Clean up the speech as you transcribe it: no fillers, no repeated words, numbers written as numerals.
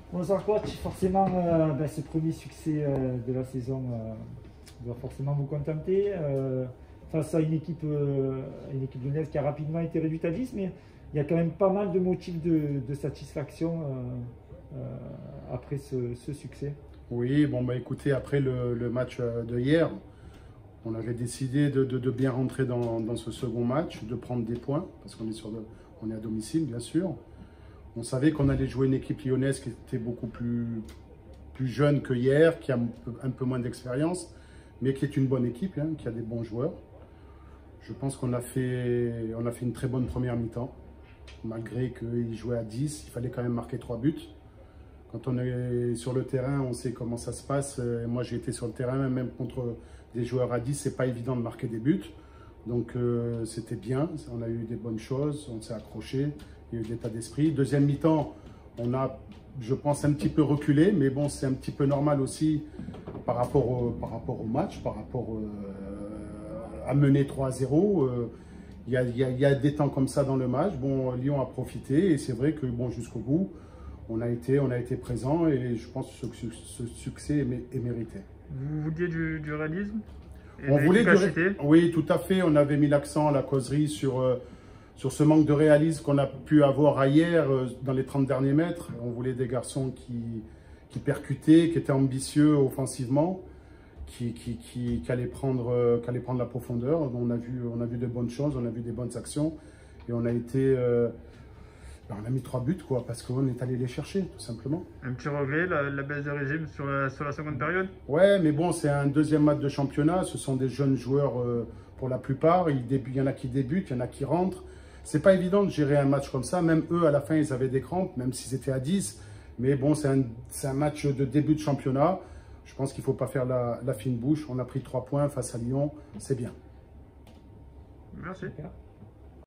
Bonsoir coach, forcément ce premier succès de la saison doit forcément vous contenter face à une équipe lyonnaise qui a rapidement été réduite à 10, mais il y a quand même pas mal de motifs de satisfaction après ce succès. Oui, bon bah écoutez, après le match de hier, on avait décidé de bien rentrer dans ce second match, de prendre des points, parce on est à domicile bien sûr. On savait qu'on allait jouer une équipe lyonnaise qui était beaucoup plus jeune que hier, qui a un peu moins d'expérience, mais qui est une bonne équipe, hein, qui a des bons joueurs. Je pense qu'on a fait une très bonne première mi-temps. Malgré qu'ils jouaient à 10, il fallait quand même marquer 3 buts. Quand on est sur le terrain, on sait comment ça se passe. Moi, j'ai été sur le terrain, même contre des joueurs à 10, c'est pas évident de marquer des buts. Donc, c'était bien. On a eu des bonnes choses, on s'est accroché, il y a eu de l'état d'esprit. Deuxième mi-temps, on a, je pense, un petit peu reculé, mais bon, c'est un petit peu normal aussi par rapport au match, par rapport à mener 3-0. Il y a des temps comme ça dans le match. Bon, Lyon a profité et c'est vrai que bon, jusqu'au bout, on a été présent et je pense que ce succès est mérité. Vous vouliez du réalisme et On de voulait l'efficacité. Oui, tout à fait. On avait mis l'accent à la causerie sur ce manque de réalisme qu'on a pu avoir hier dans les 30 derniers mètres. On voulait des garçons qui percutaient, qui étaient ambitieux offensivement, qui allaient prendre la profondeur. On a vu de bonnes choses, on a vu des bonnes actions et on a mis 3 buts, quoi, parce qu'on est allé les chercher, tout simplement. Un petit regret, la baisse de régime sur la seconde période. Ouais, mais bon, c'est un deuxième match de championnat. Ce sont des jeunes joueurs pour la plupart. Il y en a qui débutent, il y en a qui rentrent. C'est pas évident de gérer un match comme ça. Même eux, à la fin, ils avaient des crampes, même s'ils étaient à 10. Mais bon, c'est un match de début de championnat. Je pense qu'il ne faut pas faire la fine bouche. On a pris 3 points face à Lyon. C'est bien. Merci. Super.